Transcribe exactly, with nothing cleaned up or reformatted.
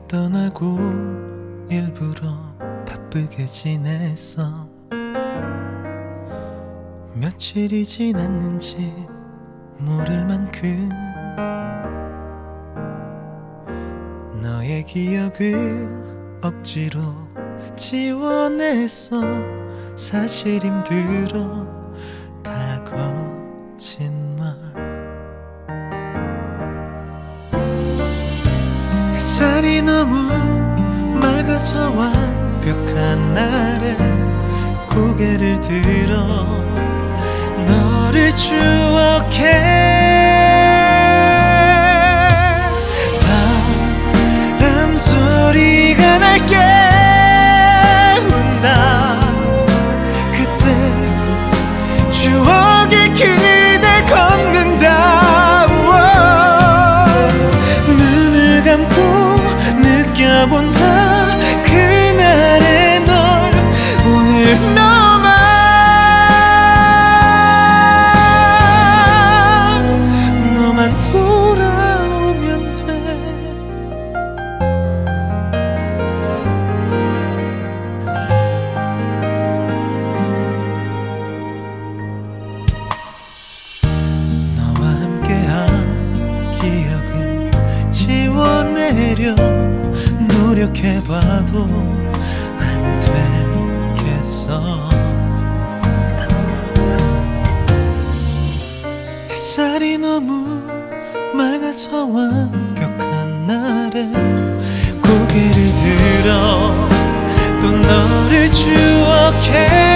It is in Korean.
떠나고 일부러 바쁘게 지냈어. 며칠이 지났는지 모를 만큼 너의 기억을 억지로 지워냈어. 사실 힘들어 다 거짓말. 햇살이 너무 맑아서 완벽한 날에 고개를 들어 너를 추억해. 바람 소리가 날 깨운다. 그때 추억의 그대 걷는다. 눈을 감고 느껴본다. 그날의 널 오늘 너만 너만 돌아오면 돼. 너와 함께한 기억을 지워내려 노력해봐도 안 되겠어. 햇살이 너무 맑아서 완벽한 날에 고개를 들어 또 너를 추억해.